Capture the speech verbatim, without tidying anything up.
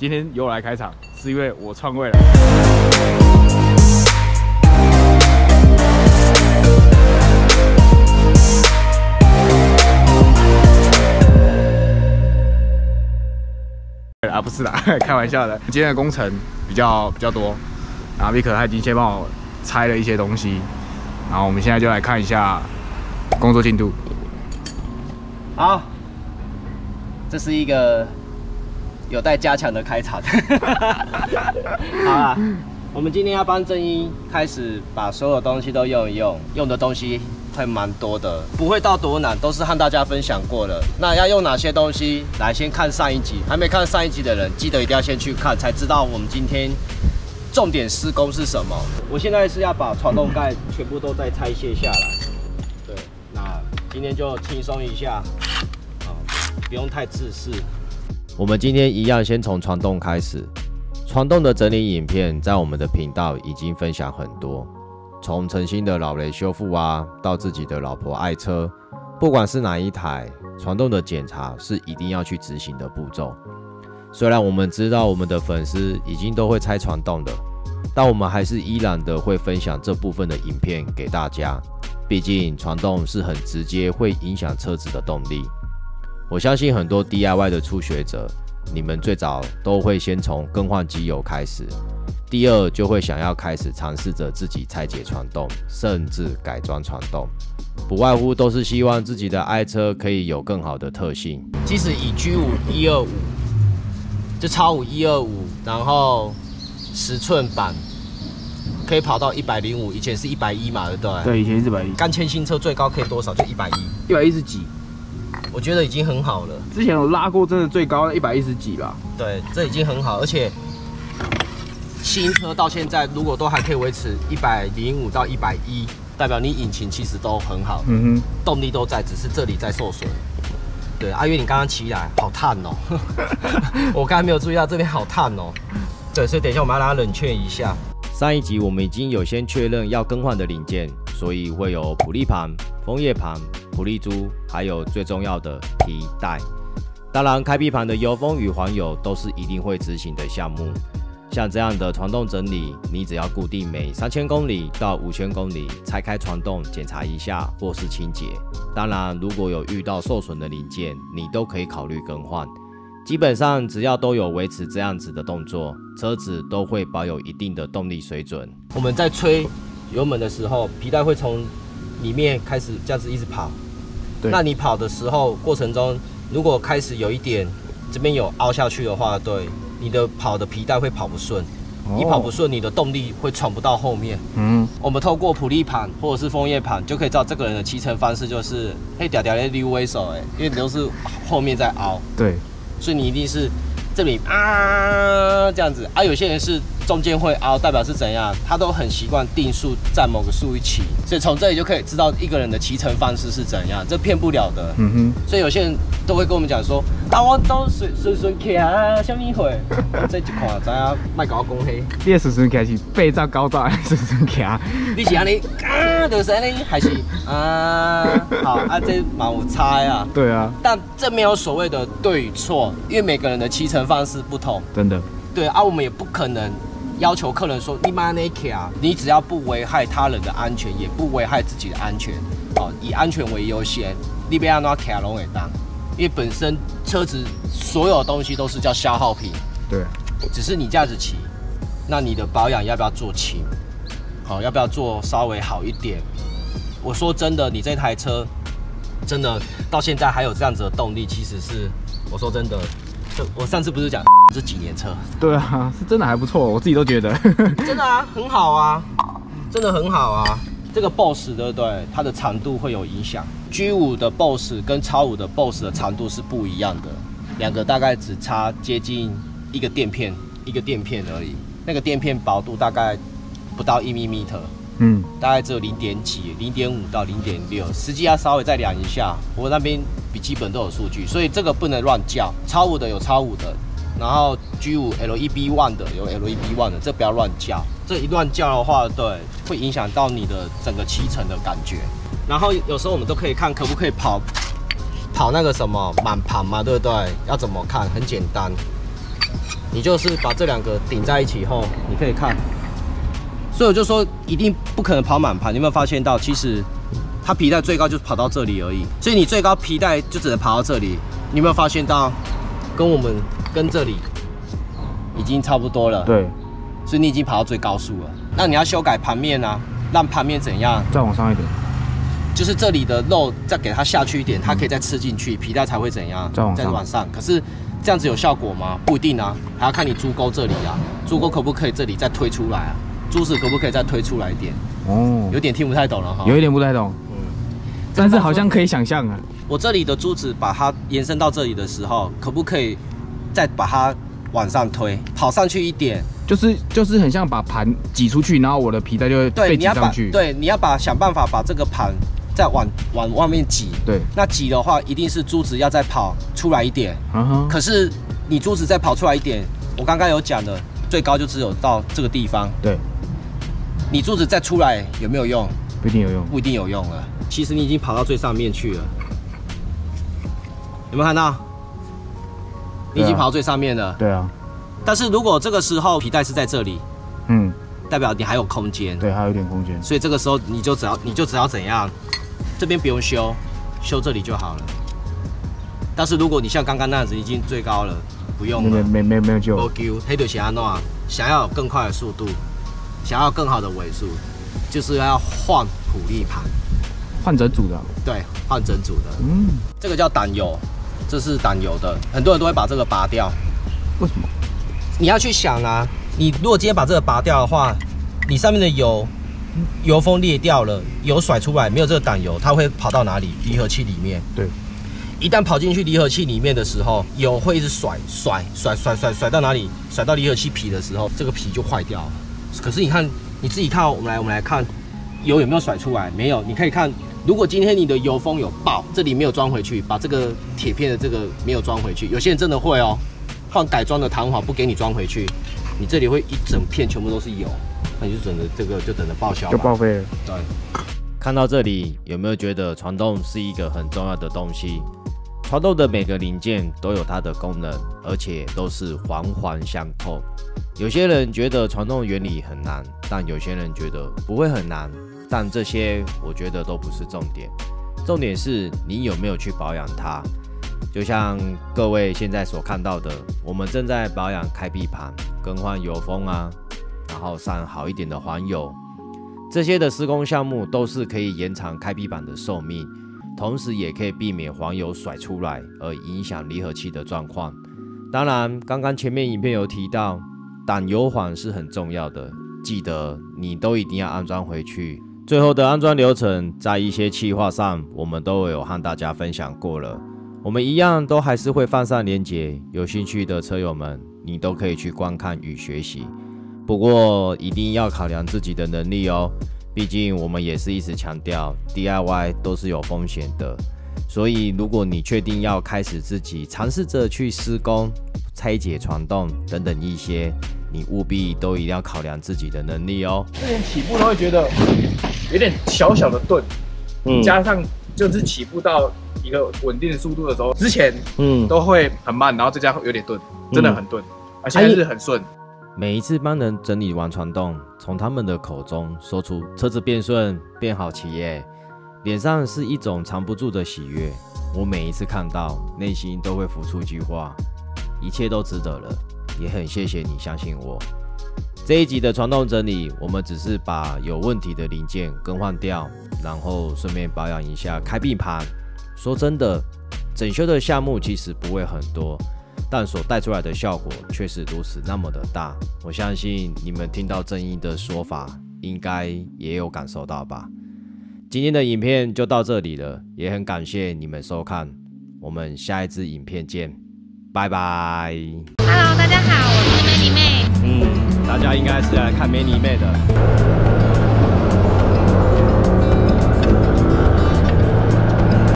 今天由我来开场，是因为我篡位了。啊，不是啦，开玩笑的。今天的工程比较比较多，然后 Vic 他已经先帮我拆了一些东西，然后我们现在就来看一下工作进度。 好，这是一个有待加强的开场。好啦，我们今天要帮正一开始把所有东西都用一用，用的东西会蛮多的，不会到多难，都是和大家分享过了。那要用哪些东西？来，先看上一集，还没看上一集的人，记得一定要先去看，才知道我们今天重点施工是什么。我现在是要把传动盖全部都再拆卸下来。对，那今天就轻松一下，啊，不用太自私。我们今天一样先从传动开始。传动的整理影片在我们的频道已经分享很多。从诚心的老雷修复啊，到自己的老婆爱车，不管是哪一台，传动的检查是一定要去执行的步骤。虽然我们知道我们的粉丝已经都会拆传动的，但我们还是依然的会分享这部分的影片给大家。毕竟传动是很直接会影响车子的动力。我相信很多 D I Y 的初学者，你们最早都会先从更换机油开始。第二，就会想要开始尝试着自己拆解传动，甚至改装传动，不外乎都是希望自己的爱车可以有更好的特性。即使以 G 五一二五，就超五一二五，然后十寸版可以跑到一百零五，以前是一百一嘛，对不对？ 对，以前是一百一。 刚签新车最高可以多少？就一百一。 一百一十几， 我觉得已经很好了。 之前有拉过，真的最高一百一十几吧？ 对，这已经很好，而且。新车到现在，如果都还可以维持一百零五到一百一，代表你引擎其实都很好，嗯哼，动力都在，只是这里在受损。对，阿月，你刚刚骑来好烫哦，我刚才没有注意到这边好烫哦。对，所以等一下我们要让它冷却一下。上一集我们已经有先确认要更换的零件，所以会有普利盘、枫叶盘、普利珠，还有最重要的皮带。当然，开闭盘的油封与环油都是一定会执行的项目。像这样的传动整理，你只要固定每三千公里到五千公里拆开传动检查一下或是清洁。当然，如果有遇到受损的零件，你都可以考虑更换。基本上只要都有维持这样子的动作，车子都会保有一定的动力水准。我们在吹油门的时候，皮带会从里面开始这样子一直跑。对，那你跑的时候过程中，如果开始有一点这边有凹下去的话，对。你的跑的皮带会跑不顺，你跑不顺，你的动力会传不到后面。嗯，我们透过普利盘或者是枫叶盘就可以知道这个人的骑乘方式就是嘿屌屌的溜尾手，哎，因为你都是后面在凹。对，所以你一定是这里啊这样子啊。有些人是中间会凹，代表是怎样？他都很习惯定速占某个速一骑，所以从这里就可以知道一个人的骑乘方式是怎样，这骗不了的。嗯哼，所以有些人都会跟我们讲说。啊，我都顺顺顺骑啊，什么会？我这一看知影，莫甲我讲黑。 你的顺顺骑是八兆九兆的顺顺骑？ 你是安尼啊，就是安尼，还是啊？好啊，这嘛有差啊。对啊。但这没有所谓的对与错，因为每个人的骑乘方式不同。真的。对啊，我们也不可能要求客人说你妈那骑啊，你只要不危害他人的安全，也不危害自己的安全，哦，以安全为优先，你要安怎骑拢会当。因为本身车子所有东西都是叫消耗品，对，只是你这样子骑，那你的保养要不要做轻？好，要不要做稍微好一点？我说真的，你这台车真的到现在还有这样子的动力，其实是我说真的，这我上次不是讲这几年车？对啊，是真的还不错，我自己都觉得。真的啊，很好啊，真的很好啊。这个 boss 对不对？它的长度会有影响。G 五 的 boss 跟超五的 boss 的长度是不一样的，两个大概只差接近一个垫片，一个垫片而已。那个垫片薄度大概不到一 米，嗯，大概只有零点几，零点五到零点六，实际要稍微再量一下。我那边笔记本都有数据，所以这个不能乱叫。超五的有超五的，然后 G 五 L E B 一 的有 L E B 一 的，这不要乱叫。这一乱叫的话，对，会影响到你的整个骑乘的感觉。然后有时候我们都可以看可不可以跑跑那个什么满盘嘛，对不对？要怎么看？很简单， 你就是把这两个顶在一起后，你可以看。所以我就说，一定不可能跑满盘。你有没有发现到，其实它皮带最高就跑到这里而已，所以你最高皮带就只能跑到这里。你有没有发现到，跟我们跟这里已经差不多了？ 对。 所以你已经跑到最高速了。那你要修改盘面啊，让盘面怎样？ 再往上一点。 就是这里的肉再给它下去一点，它可以再吃进去，皮带才会怎样？ 再往上。 再往上。可是这样子有效果吗？不一定啊，还要看你猪钩这里啊，猪钩可不可以这里再推出来啊？珠子可不可以再推出来一点？哦，有点听不太懂了哈。 有一点不太懂，嗯，但是好像可以想象啊。 我这里的珠子把它延伸到这里的时候，可不可以再把它往上推，跑上去一点？ 就是就是很像把盘挤出去，然后我的皮带就会被挤上去。 对，你要把想办法把这个盘再往往外面挤。 对， 那挤的话，一定是珠子要再跑出来一点。嗯哼。可是你珠子再跑出来一点，我刚刚有讲的，最高就只有到这个地方。 对。 你珠子再出来有没有用？ 不一定有用， 不一定有用了。其实你已经跑到最上面去了，有没有看到？你已经跑到最上面了。 对啊。 但是如果这个时候皮带是在这里， 嗯， 代表你还有空间。 对，还有一点空间。 所以这个时候你就只要你就只要怎样，这边不用修，修这里就好了。但是如果你像刚刚那样子已经最高了，不用了， 没没没没有救。 没救，黑就是安怎？想要有更快的速度。想要更好的尾数，就是要换普利盘， 换整组的。 对，换整组的。嗯，这个叫胆油，这是胆油的，很多人都会把这个拔掉。 为什么？ 你要去想啊，你如果今天把这个拔掉的话，你上面的油油封裂掉了，油甩出来，没有这个胆油，它会跑到哪里？离合器里面。 对。 一旦跑进去离合器里面的时候，油会一直甩甩甩甩甩甩到哪里？甩到离合器皮的时候，这个皮就坏掉了。可是你看，你自己看，我们来，我们来看油有没有甩出来？没有。你可以看，如果今天你的油封有爆，这里没有装回去，把这个铁片的这个没有装回去，有些人真的会哦，换改装的弹簧不给你装回去，你这里会一整片全部都是油，那你就等着这个就等着报销， 就报废了。 对。看到这里，有没有觉得传动是一个很重要的东西？传动的每个零件都有它的功能，而且都是环环相扣。有些人觉得传动原理很难，但有些人觉得不会很难，但这些我觉得都不是重点，重点是你有没有去保养它。就像各位现在所看到的，我们正在保养开闭盘，更换油封啊，然后上好一点的环油，这些的施工项目都是可以延长开闭板的寿命，同时也可以避免环油甩出来而影响离合器的状况。当然，刚刚前面影片有提到，胆油环是很重要的，记得你都一定要安装回去。最后的安装流程，在一些企划上，我们都有和大家分享过了。我们一样都还是会放上连结，有兴趣的车友们，你都可以去观看与学习。不过一定要考量自己的能力哦，毕竟我们也是一直强调 D I Y 都是有风险的。所以如果你确定要开始自己尝试着去施工、拆解传动等等一些，你务必都一定要考量自己的能力哦。 之前起步都会觉得有点小小的顿，嗯，加上就是起步到一个稳定的速度的时候，之前嗯都会很慢，然后这家有点顿，真的很顿，而、嗯、现在是很顺。 每一次帮人整理完传动，从他们的口中说出车子变顺、变好骑耶，脸上是一种藏不住的喜悦。我每一次看到，内心都会浮出一句话：一切都值得了。也很谢谢你相信我。这一集的传动整理，我们只是把有问题的零件更换掉，然后顺便保养一下开闭盘。说真的，整修的项目其实不会很多，但所带出来的效果却是如此那么的大。我相信你们听到正义的说法，应该也有感受到吧。今天的影片就到这里了，也很感谢你们收看，我们下一支影片见，拜拜。 Hello， 大家好，我是美妮妹。 嗯，大家应该是来看美妮妹的。